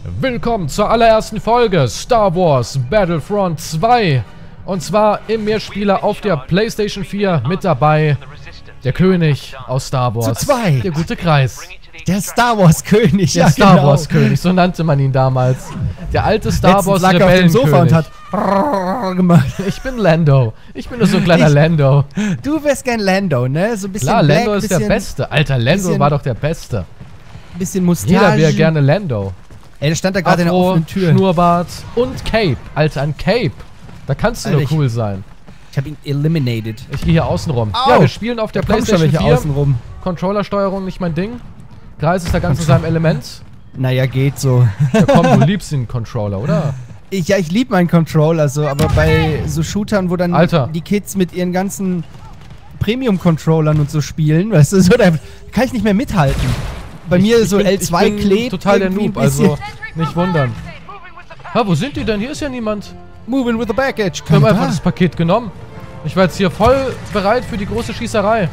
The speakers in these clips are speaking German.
Willkommen zur allerersten Folge Star Wars Battlefront 2. Und zwar im Mehrspieler auf der PlayStation 4 mit dabei der König aus Star Wars. Zu zwei. Der gute Kreis. Der Star Wars König. Der Star Wars König, so nannte man ihn damals. Der alte Star Wars Rebellenkönig. Gemacht. Ich bin Lando. Ich bin nur so ein kleiner Lando. Du wärst gern Lando, ne? So ein bisschen Klar, Black, Lando ist der Beste. Alter, Lando war doch der Beste. Bisschen Mustache. Jeder wäre gerne Lando. Ey, der stand da gerade in der offenen Tür. Schnurrbart und Cape. Alter, ein Cape. Da kannst du nur cool sein. Ich hab ihn eliminated. Ich gehe hier außen rum. Au. Ja, wir spielen auf der PlayStation 4. Außen rum. Controllersteuerung nicht mein Ding. Kreis ist da ganz in seinem Element. Naja, geht so. Ja komm, du liebst den Controller, oder? Ich lieb meinen Controller so, aber bei so Shootern, wo dann die Kids mit ihren ganzen Premium-Controllern und so spielen, weißt du, so, da kann ich nicht mehr mithalten. Bei mir so L2 klebt. Total der Noob, also nicht wundern. Ha, wo sind die denn? Hier ist ja niemand. Moving with the baggage. Wir haben einfach das Paket genommen. Ich war jetzt hier voll bereit für die große Schießerei.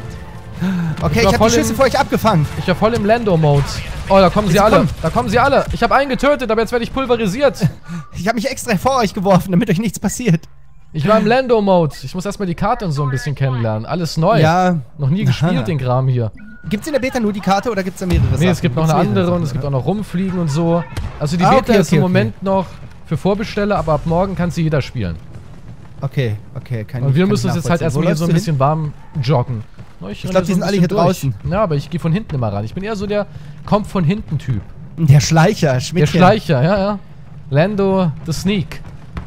Okay, ich hab die Schüsse für euch abgefangen. Ich war voll im Lando-Mode. Oh, da kommen sie alle. Da kommen sie alle. Ich habe einen getötet, aber jetzt werde ich pulverisiert. Ich habe mich extra vor euch geworfen, damit euch nichts passiert. Ich war im Lando-Mode. Ich muss erstmal die Karte und so ein bisschen kennenlernen. Alles neu. Ja. Noch nie gespielt, den Kram hier. Gibt's in der Beta nur die Karte oder gibt's da mehrere Sachen? Nee, es gibt noch eine andere und es gibt auch noch rumfliegen und so. Also die Beta ist im Moment noch für Vorbesteller, aber ab morgen kann sie jeder spielen. Okay. Und wir müssen uns jetzt halt erstmal hier so ein bisschen warm joggen. Ich glaube, die sind alle hier draußen. Ja, aber ich gehe von hinten immer ran. Ich bin eher so der kommt von hinten Typ. Der Schleicher, Schmidtchen. Der Schleicher, ja. Lando the Sneak.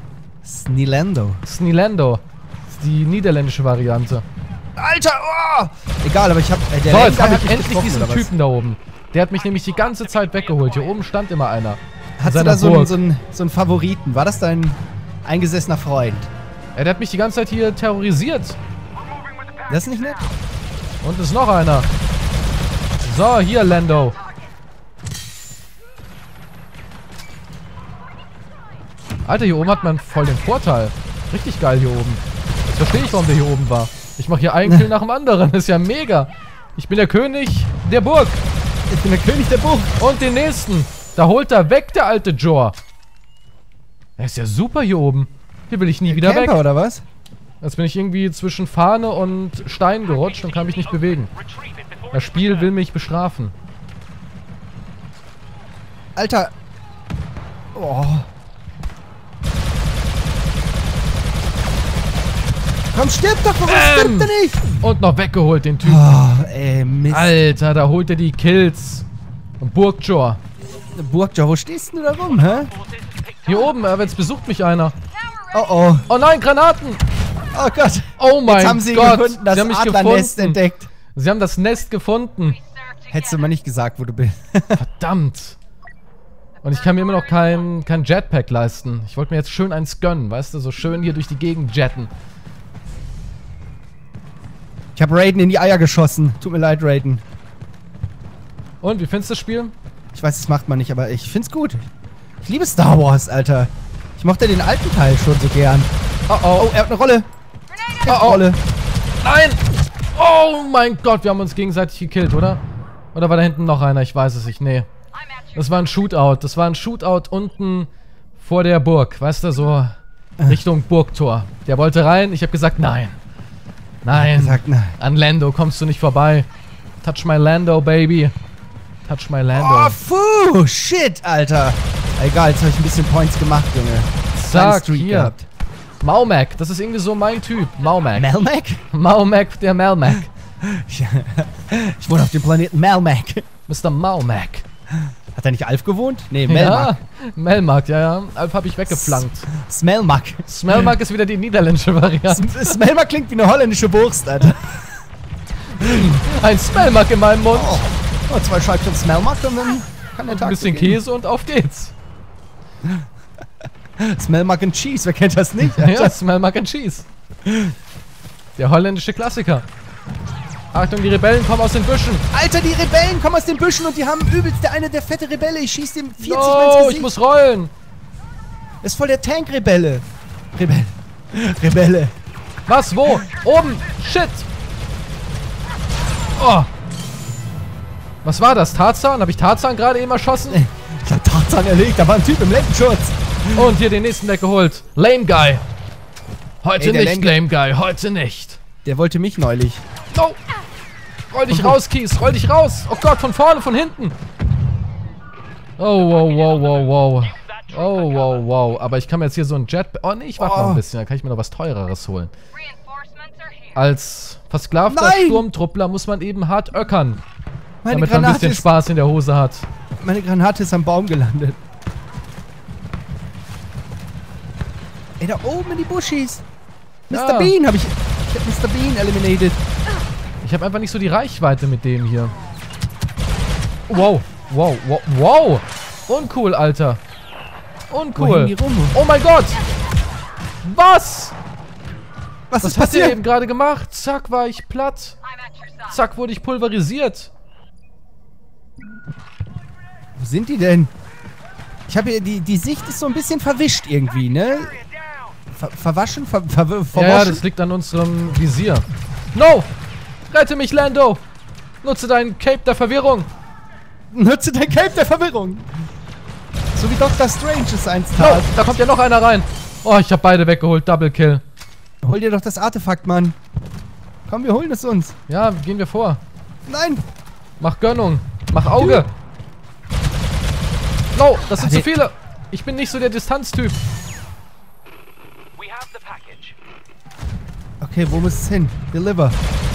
Snilando. Snilando. Das ist die niederländische Variante. Alter, oh! Egal, aber ich hab... so, jetzt habe ich endlich diesen Typen da oben. Der hat mich nämlich die ganze Zeit weggeholt. Hier oben stand immer einer. Hast du da so einen Favoriten? War das dein eingesessener Freund? Ja, der hat mich die ganze Zeit hier terrorisiert. Das ist nicht nett. Und ist noch einer. So, hier, Lando. Alter, hier oben hat man voll den Vorteil. Richtig geil hier oben. Jetzt verstehe ich, warum der hier oben war. Ich mache hier einen Kill nach dem anderen. Das ist ja mega. Ich bin der König der Burg. Ich bin der König der Burg. Und den nächsten. Da holt er weg, der alte Jor. Er ist ja super hier oben. Hier will ich nie wieder weg. Oder was? Jetzt bin ich irgendwie zwischen Fahne und Stein gerutscht und kann mich nicht bewegen. Das Spiel will mich bestrafen. Alter. Oh. Komm, stirb doch, warum stirbt er nicht? Und noch weggeholt, den Typen. Oh, ey, Mist. Alter, da holt er die Kills. Und Burgjor. Burgjor, wo stehst du da rum, hä? Hier oben, aber jetzt besucht mich einer. Oh, oh. Oh nein, Granaten! Oh Gott. Oh mein Gott. Jetzt haben sie gefunden, das Adlernest entdeckt. Sie haben das Nest gefunden. Hättest du mal nicht gesagt, wo du bist. Verdammt. Und ich kann mir immer noch kein Jetpack leisten. Ich wollte mir jetzt schön eins gönnen, weißt du? So schön hier durch die Gegend jetten. Ich habe Raiden in die Eier geschossen. Tut mir leid, Raiden. Und, wie findest du das Spiel? Ich weiß, das macht man nicht, aber ich find's gut. Ich liebe Star Wars, Alter. Ich mochte den alten Teil schon so gern. Oh, oh, oh, er hat eine Rolle. Oh, oh. Rolle. Nein! Oh mein Gott, wir haben uns gegenseitig gekillt, oder? Oder war da hinten noch einer? Ich weiß es nicht. Nee. Das war ein Shootout. Das war ein Shootout unten vor der Burg. Weißt du, so Richtung Burgtor. Der wollte rein. Ich habe gesagt, nein. Nein. An Lando kommst du nicht vorbei. Touch my Lando, baby. Touch my Lando. Oh, puh, shit, Alter. Egal, jetzt habe ich ein bisschen Points gemacht, Junge. Sag, hier. Maumac, das ist irgendwie so mein Typ. Maumac. Melmac? Maumac, der Melmac. Ich wohne auf dem Planeten Melmac. Mr. Maumac. Hat er nicht Alf gewohnt? Nee, Melmac. Ja, Melmac, ja. Alf habe ich weggeflankt. Smelmac. Smelmac ist wieder die niederländische Variante. Smelmac klingt wie eine holländische Wurst, Alter. Ein Smelmac in meinem Mund. Oh, 2 Scheibchen Smelmac und dann kann der Tag ein bisschen Käse und auf geht's. Smell Mac and Cheese, wer kennt das nicht? Alter? Ja, Smell Mac and Cheese. Der holländische Klassiker. Achtung, die Rebellen kommen aus den Büschen. Alter, die Rebellen kommen aus den Büschen und die haben übelst der fette Rebelle. Ich schieß dem 40 Mal ins Gesicht. Ich muss rollen. Das ist voll der Tank-Rebelle. Rebelle. Was, wo? Oben. Shit. Oh. Was war das? Tarzan? Habe ich Tarzan gerade eben erschossen? Ich hab Tarzan dran erlegt. Da war ein Typ im Lendenschutz. Und hier den nächsten weggeholt. Lame Guy. Heute nicht, Lame Guy. Heute nicht. Der wollte mich neulich. No. Roll dich raus, Kies. Roll dich raus. Oh Gott, von vorne, von hinten. Oh, wow, wow, wow, wow. Oh, wow, wow. Aber ich kann mir jetzt hier so ein Jet... Oh, nee, ich warte noch ein bisschen. Da kann ich mir noch was Teureres holen. Als versklavter Sturmtruppler muss man eben hart öckern. Damit man ein bisschen Spaß in der Hose hat. Meine Granate ist am Baum gelandet. Ey, da oben in die Buschis. Mr. Bean habe ich Mr. Bean eliminated. Ich habe einfach nicht so die Reichweite mit dem hier. Wow. Wow, wow, wow. Uncool, Alter. Uncool. Oh mein Gott. Was? Was ist passiert? Hat der eben gerade gemacht? Zack, war ich platt. Zack, wurde ich pulverisiert. Wo sind die denn? Ich habe hier, die Sicht ist so ein bisschen verwischt irgendwie, ne? Verwaschen? Verwaschen? Ja, das liegt an unserem Visier. No! Rette mich, Lando! Nutze deinen Cape der Verwirrung. Nutze dein Cape der Verwirrung. So wie Dr. Strange es einst tat. No, da kommt ja noch einer rein. Oh, ich habe beide weggeholt. Double Kill. Hol dir doch das Artefakt, Mann. Komm, wir holen es uns. Ja, gehen wir vor. Nein! Mach Gönnung. Mach Auge. No, das sind zu viele. Ich bin nicht so der Distanztyp. Okay, wo muss es hin? Deliver.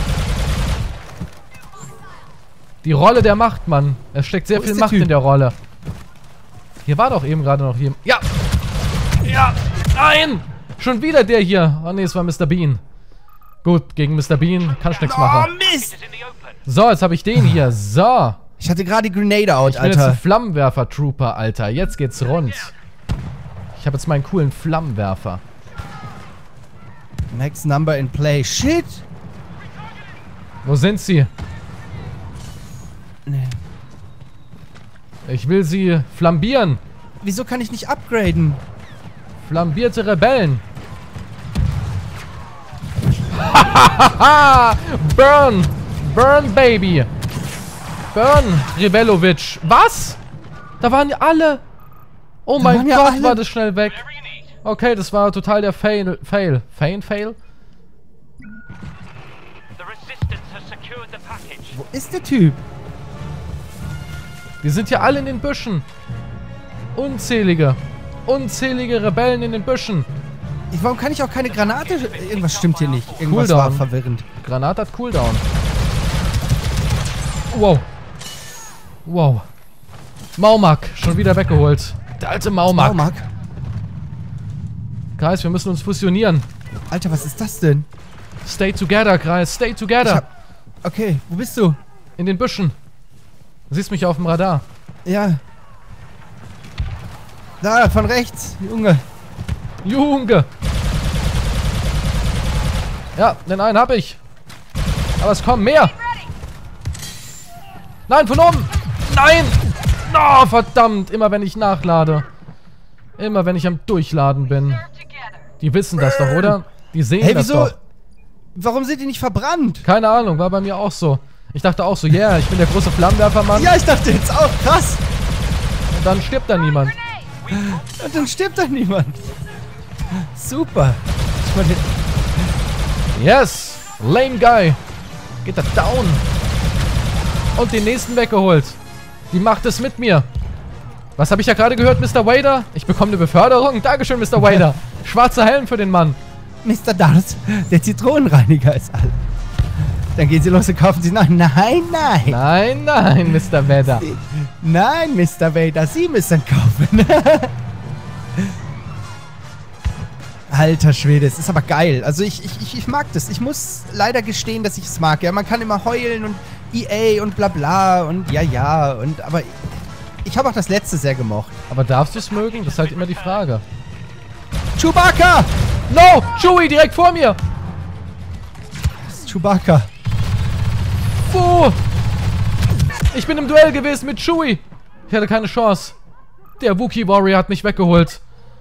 Die Rolle der Macht, Mann. Es steckt sehr viel Macht in der Rolle. Hier war doch eben gerade noch jemand. Ja! Ja! Nein! Schon wieder der hier. Oh ne, es war Mr. Bean. Gut, gegen Mr. Bean kann ich nichts machen. Oh, Mist! So, jetzt habe ich den hier. So. Ich hatte gerade die Grenade out, Alter. Ich bin jetzt ein Flammenwerfer-Trooper, Alter. Jetzt geht's rund. Ich habe jetzt meinen coolen Flammenwerfer. Next number in play. Shit! Wo sind sie? Nee. Ich will sie flambieren. Wieso kann ich nicht upgraden? Flambierte Rebellen. Burn! Burn, Baby! Burn, Rebellovic. Was? Da waren ja alle. Oh mein Gott, war das schnell weg. Okay, das war total der Fail. Fail? Wo ist der Typ? Die sind ja alle in den Büschen. Unzählige Rebellen in den Büschen. Warum kann ich auch keine Granate... Irgendwas stimmt hier nicht. Irgendwas war verwirrend. Granate hat Cooldown. Wow. Wow. Maumak, schon wieder weggeholt. Der alte Maumak. Guys, wir müssen uns fusionieren. Alter, was ist das denn? Stay together, Kreis. Stay together. Okay, wo bist du? In den Büschen. Du siehst mich auf dem Radar. Ja. Da, von rechts. Junge. Ja, den einen hab ich. Aber es kommen mehr. Nein, von oben. Nein. Oh, verdammt. Immer wenn ich nachlade. Immer wenn ich am Durchladen bin. Die wissen das doch, oder? Die sehen das doch. Warum sind die nicht verbrannt? Keine Ahnung, war bei mir auch so. Ich dachte auch so, yeah, ich bin der große Flammenwerfermann. Ja, ich dachte jetzt auch, krass. Und dann stirbt da niemand. Super. Yes. Lame Guy. Geht da down. Und den nächsten weggeholt. Die macht es mit mir. Was habe ich ja gerade gehört, Mr. Wader? Ich bekomme eine Beförderung. Dankeschön, Mr. Wader. Schwarzer Helm für den Mann. Mr. Darth, der Zitronenreiniger ist alle. Dann gehen Sie los und kaufen Sie noch. Nein, nein. Nein, nein, Mr. Vader. Nein, Mr. Vader, Sie müssen kaufen. Alter Schwede, es ist aber geil. Also ich mag das. Ich muss leider gestehen, dass ich es mag. Ja, man kann immer heulen und EA und bla bla und ja und aber ich habe auch das letzte sehr gemocht. Aber darfst du es mögen? Das ist halt immer die Frage. Chewbacca! No! Chewie, direkt vor mir! Das ist Chewbacca. Wo? Ich bin im Duell gewesen mit Chewie. Ich hatte keine Chance. Der Wookiee Warrior hat mich weggeholt.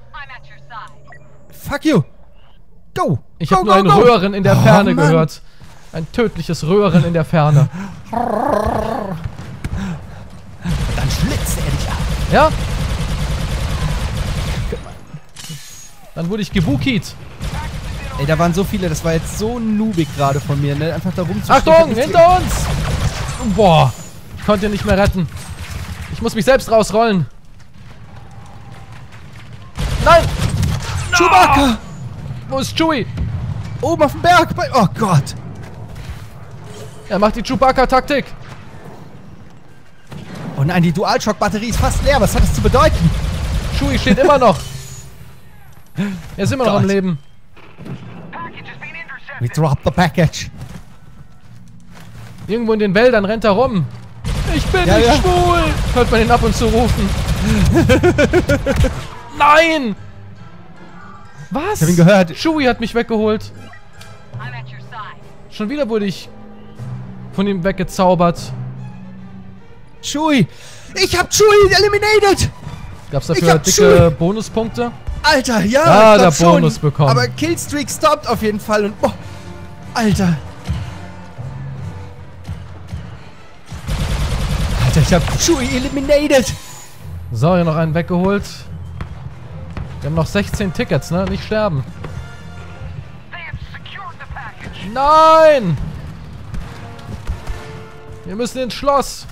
Fuck you! Go! Ich habe nur ein Röhren in der Ferne gehört. Ein tödliches Röhren in der Ferne. Dann schlitzt er dich ab. Ja? Dann wurde ich gebookied. Ey, da waren so viele, das war jetzt so noobig gerade von mir, ne? Einfach da rumzustehen. Achtung, hinter uns! Boah, ich konnte ihn nicht mehr retten. Ich muss mich selbst rausrollen. Nein! Chewbacca! Wo ist Chewie? Oben auf dem Berg! Oh Gott! Er macht die Chewbacca-Taktik. Oh nein, die DualShock-Batterie ist fast leer. Was hat das zu bedeuten? Chewie steht immer noch. Er ist immer noch am Leben. We dropped the package. Irgendwo in den Wäldern rennt er rum. Ich bin nicht schwul! Hört man ihn ab und zu rufen. Nein! Was? Ich hab ihn gehört. Chewie hat mich weggeholt. Schon wieder wurde ich von ihm weggezaubert. Chewie! Ich hab Chewie eliminated! Gab's dafür dicke Bonuspunkte? Alter, ja! Ah, der Bonus bekommen. Aber Killstreak stoppt auf jeden Fall und... Oh, Alter! Alter, ich hab Chewie eliminated! So, hier noch einen weggeholt. Wir haben noch 16 Tickets, ne? Nicht sterben. Nein! Wir müssen ins Schloss.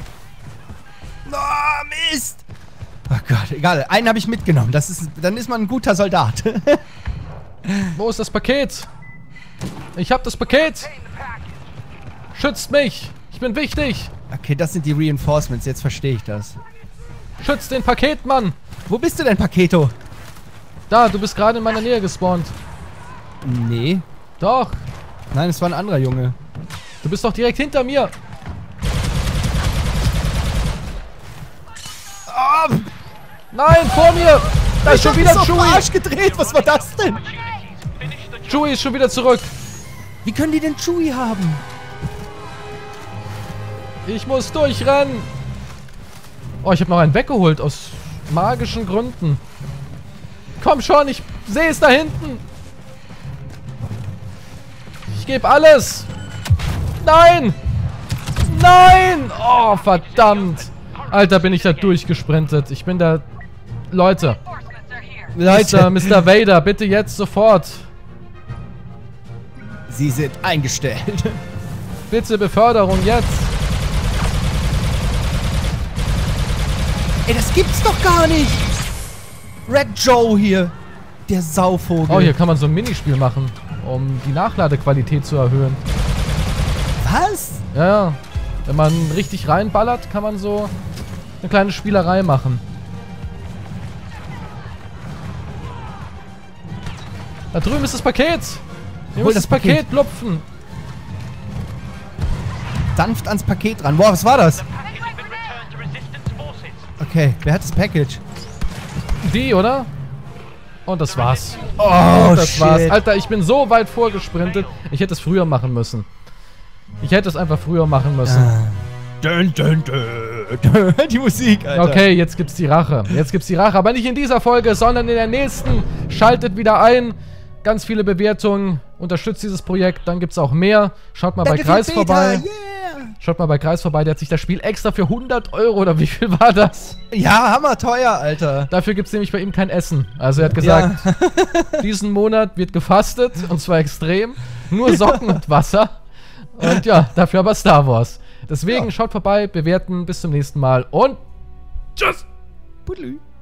Oh, Mist! Oh Gott, egal. Einen habe ich mitgenommen. Dann ist man ein guter Soldat. Wo ist das Paket? Ich hab das Paket! Schützt mich! Ich bin wichtig! Okay, das sind die Reinforcements. Jetzt verstehe ich das. Schützt den Paketmann! Wo bist du denn, Paketo? Da, du bist gerade in meiner Nähe gespawnt. Nee. Doch. Nein, es war ein anderer Junge. Du bist doch direkt hinter mir. Oh, nein, vor mir! Da ist schon wieder Chewie! Arsch gedreht. Was war das denn? Chewie ist schon wieder zurück. Wie können die denn Chewie haben? Ich muss durchrennen. Oh, ich habe noch einen weggeholt aus magischen Gründen. Komm schon, ich sehe es da hinten. Ich gebe alles. Nein! Nein! Oh, verdammt. Alter, bin ich da durchgesprintet. Ich bin da... Leute. Mr. Vader, bitte jetzt sofort. Sie sind eingestellt. Bitte Beförderung jetzt. Ey, das gibt's doch gar nicht. Red Joe hier. Der Sauvogel. Oh, hier kann man so ein Minispiel machen, um die Nachladequalität zu erhöhen. Was? Ja, ja. Wenn man richtig reinballert, kann man so eine kleine Spielerei machen. Da drüben ist das Paket. Wir müssen das Paket lupfen. Sanft ans Paket ran. Boah, was war das? Okay, wer hat das Package? Die, oder? Und das war's. Oh, das war's. Alter, ich bin so weit vorgesprintet. Ich hätte es früher machen müssen. Ich hätte es einfach früher machen müssen. Dun, dun, dun. Die Musik, Alter. Okay, jetzt gibt's die Rache. Jetzt gibt's die Rache. Aber nicht in dieser Folge, sondern in der nächsten. Schaltet wieder ein. Ganz viele Bewertungen. Unterstützt dieses Projekt. Dann gibt's auch mehr. Schaut mal bei Kreis vorbei. Yeah. Schaut mal bei Kreis vorbei. Der hat sich das Spiel extra für 100 € oder wie viel war das? Ja, hammerteuer, Alter. Dafür gibt's nämlich bei ihm kein Essen. Also er hat gesagt, diesen Monat wird gefastet. Und zwar extrem. Nur Socken und Wasser. Und ja, dafür aber Star Wars. Deswegen schaut vorbei, bewerten. Bis zum nächsten Mal und tschüss. Pudlü.